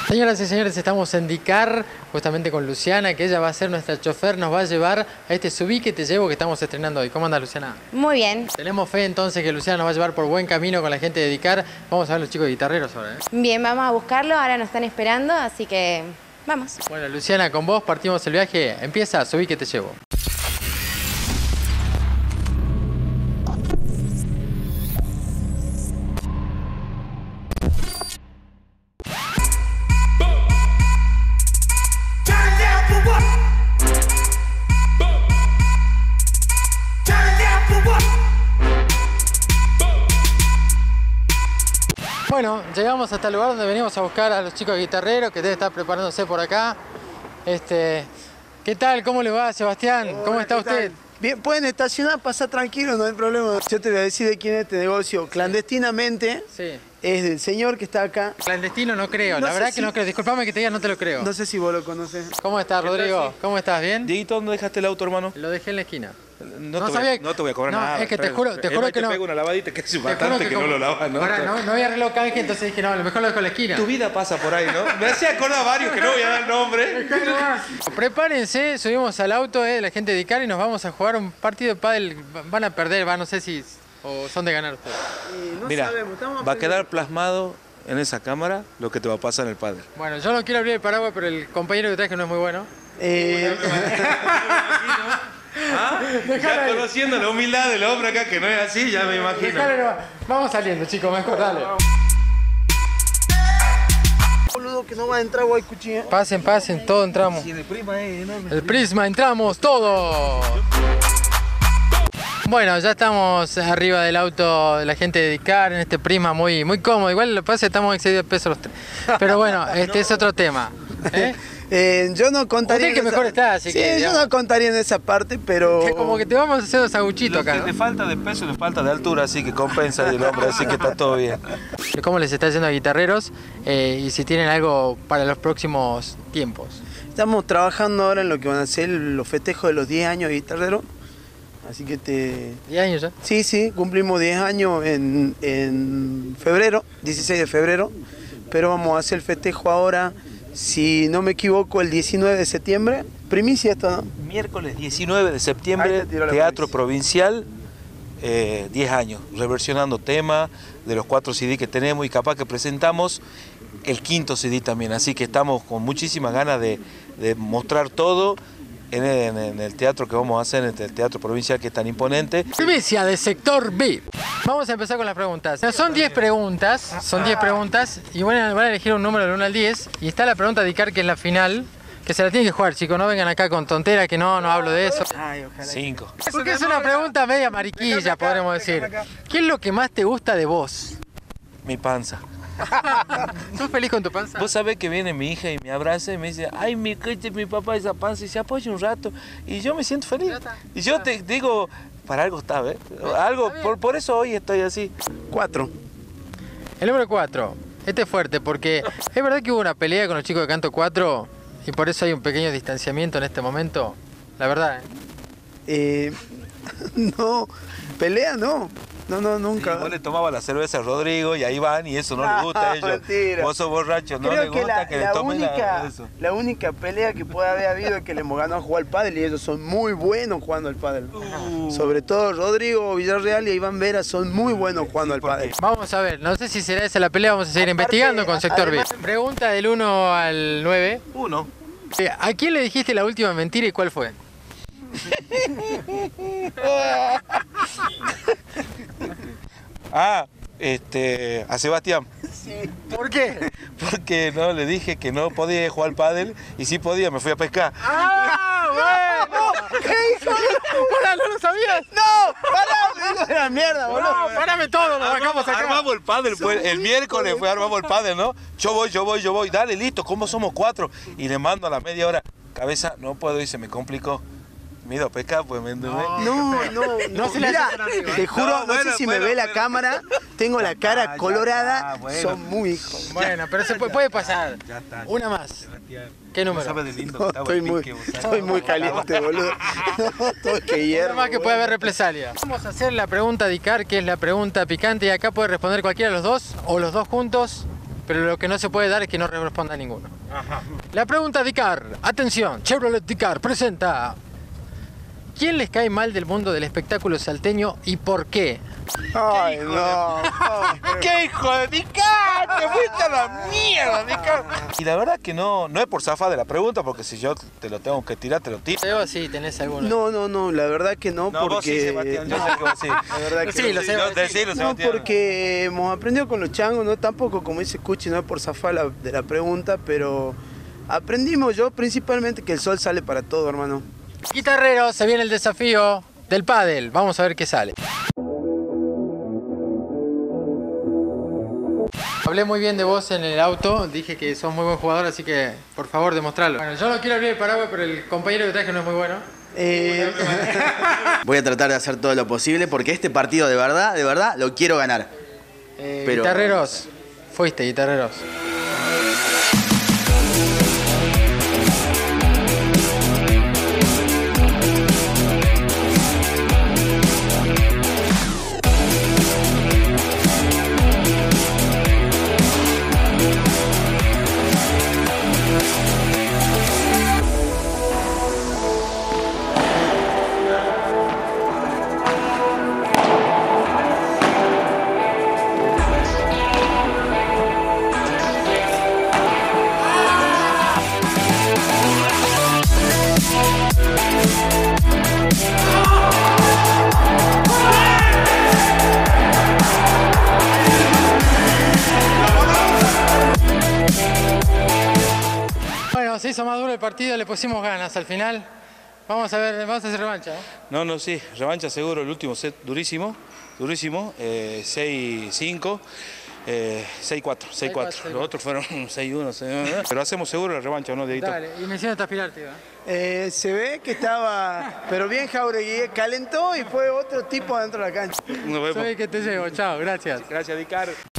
Señoras y señores, estamos en Dicar, justamente con Luciana, que ella va a ser nuestra chofer, nos va a llevar a este Subí que te llevo que estamos estrenando hoy. ¿Cómo anda, Luciana? Muy bien. Tenemos fe entonces que Luciana nos va a llevar por buen camino con la gente de Dicar. Vamos a ver los chicos guitarreros ahora, ¿eh? Bien, vamos a buscarlo, ahora nos están esperando, así que vamos. Bueno, Luciana, con vos partimos el viaje. Empieza, Subí que te llevo. Bueno, llegamos hasta el lugar donde venimos a buscar a los chicos guitarreros que deben estar preparándose por acá. ¿Qué tal? ¿Cómo le va, Sebastián? Hola, ¿Cómo está ¿qué usted? tal? Bien, pueden estacionar, pasar tranquilo, no hay problema. Yo te voy a decir de quién es este negocio. Clandestinamente Sí. es del señor que está acá. Clandestino no creo, No la sé verdad si- que no creo. Disculpame que te diga, no te lo creo. No sé si vos lo conoces. ¿Cómo estás, Rodrigo? ¿Cómo estás? ¿Bien? Dieguito, ¿dónde dejaste el auto, hermano? Lo dejé en la esquina. No te voy a cobrar no, nada. es que te juro que te no. pego una lavadita que es Te juro bastante que no lo lavas, ¿no? Ahora, no había reloj canje, entonces dije, no, a lo mejor lo dejo en la esquina. Tu vida pasa por ahí, ¿no? Me hacía acordar varios que no voy a dar nombre. Prepárense, subimos al auto de la gente de Dicar y nos vamos a jugar un partido de pádel. Van a perder, no sé si o son de ganar ustedes. No Mira, sabemos, estamos va a quedar aprendiendo. plasmado en esa cámara lo que te va a pasar en el padre. Bueno, yo no quiero abrir el paraguas, pero el compañero que traje no es muy bueno. Ya conociendo la humildad del hombre acá, que no es así, ya me imagino. Dejale nomás. Vamos saliendo, chicos, mejor, dale. Boludo, que no va a entrar Guaycuchilla. Pasen, todos entramos. el prima es enorme. El Prisma, entramos todos. Bueno, ya estamos arriba del auto de la gente de Dicar, en este Prisma muy cómodo. Igual lo que pasa es que estamos excedidos de peso los tres. Pero bueno, este es otro tema. Yo no contaría. Usted que mejor está, así sí, que, yo digamos. no contaría en esa parte, pero. Que como que te vamos a hacer dos aguchitos Lo acá, que ¿no? te falta de peso le falta de altura, así que compensa el hombre, así que está todo bien. ¿Cómo les está yendo a guitarreros? Y si tienen algo para los próximos tiempos. Estamos trabajando ahora en lo que van a ser los festejos de los 10 años de guitarrero. Así que 10 años ya. Sí, cumplimos 10 años en febrero, 16 de febrero, pero vamos a hacer el festejo ahora, si no me equivoco, el 19 de septiembre. Primicia esto, ¿no? Miércoles 19 de Ahí septiembre, te tiro la Teatro primicia. Provincial, 10 años, reversionando temas de los 4 CD que tenemos y capaz que presentamos el 5.º CD también, así que estamos con muchísimas ganas de mostrar todo en el teatro que vamos a hacer, en el Teatro Provincial que es tan imponente. Primicia de sector B. Vamos a empezar con las preguntas. Son 10 preguntas, y van a elegir un número del 1 al 10 y está la pregunta de Dicar, que es la final, que se la tienen que jugar, chicos, no vengan acá con tonteras, que no hablo de eso. Ay, ojalá. 5. Porque es una pregunta media mariquilla, podremos decir. ¿Qué es lo que más te gusta de vos? Mi panza. ¿Sos feliz con tu panza? Vos sabés que viene mi hija y me abraza y me dice, ay, mi papá esa panza, y se apoya un rato, y yo me siento feliz. Ya está. Y yo te digo, para algo está, ¿ves? Algo, Está bien. por eso hoy estoy así. 4. El número 4. Este es fuerte porque es verdad que hubo una pelea con los chicos de Canto 4 y por eso hay un pequeño distanciamiento en este momento. La verdad, ¿eh? No, pelea no. No, nunca. Vos le tomabas la cerveza a Rodrigo y ahí van y eso no les gusta a ellos. Mentira. Vos sos borracho, no Creo les que gusta que le tomen eso. la única pelea que puede haber habido es que le hemos ganado a jugar al pádel y ellos son muy buenos jugando al pádel. Sobre todo Rodrigo Villarreal y Iván Vera son muy buenos jugando al pádel. Vamos a ver, no sé si será esa la pelea, vamos a seguir Aparte, investigando con Sector B. además- Pregunta del 1 al 9. 1. ¿A quién le dijiste la última mentira y cuál fue? A Sebastián. ¿Por qué? Porque no le dije que no podía jugar al pádel y sí podía, me fui a pescar. ¡Ah, bueno! ¿Qué hijo? ¡Hola, no lo sabías! ¡No! ¡Pará! ¡Me digo de la mierda, boludo! ¡No, párame todo! ¡Lo sacamos acá! Armamos el pádel, pues, el miércoles armamos el pádel, ¿no? Yo voy, dale, listo, ¿cómo somos 4? Y le mando a la media hora, cabeza, no puedo y se me complicó. Me he ido a pescar, pues me endeudé. No se le mira, hace tan amigo, ¿eh? te juro, no, bueno, sé si bueno, me ve la bueno. cámara, tengo la cara ya colorada, está, bueno. son muy hijos. Bueno, pero se puede pasar. Ya está. Una más. ¿Qué No número? sabes de lindo que No, estaba estoy el muy, pique, vos sabés. estoy muy caliente, boludo. No, estoy que Una hiervo. más que puede haber represalia. Vamos a hacer la pregunta de Icar, que es la pregunta picante, y acá puede responder cualquiera de los dos o los dos juntos, pero lo que no se puede dar es que no responda a ninguno. La pregunta de Icar. Atención, Chevrolet Icar presenta... ¿Quién les cae mal del mundo del espectáculo salteño y por qué? Ay, no. ¡Qué hijo de Dicar! ¡Te fuiste a la mierda, Dicar! Y la verdad que no es por zafar de la pregunta, porque si yo te lo tengo que tirar, te lo tiro. Seba, sí, tenés alguno. No, la verdad que no, No, porque... vos sí, Sebastián, yo sé que vos sí. La verdad que Sí, lo sé. Decilo, No, Sebastián. porque hemos aprendido con los changos, no tampoco, como dice Cuchi, no es por zafar de la pregunta, pero aprendimos yo principalmente que el sol sale para todo, hermano. Guitarreros, se viene el desafío del pádel. Vamos a ver qué sale. Hablé muy bien de vos en el auto, dije que sos muy buen jugador, así que por favor demostralo. Bueno, yo no quiero abrir el paraguas, pero el compañero que traje no es muy bueno. Voy a tratar de hacer todo lo posible porque este partido de verdad, lo quiero ganar. Pero- Guitarreros, fuiste guitarreros. Bueno, se hizo más duro el partido, le pusimos ganas al final. Vamos a ver, vamos a hacer revancha, ¿no? No, sí, revancha seguro, el último set durísimo, 6-5, 6-4. Los otros fueron 6-1, 6-1, pero hacemos seguro la revancha, ¿no, Dieguito? Dale, y me hicieron transpirar, tío. Se ve que estaba, pero bien Jauregui, calentó y fue otro tipo adentro de la cancha. Nos vemos. Soy el que te llevo, chao, gracias. Gracias, Dicar.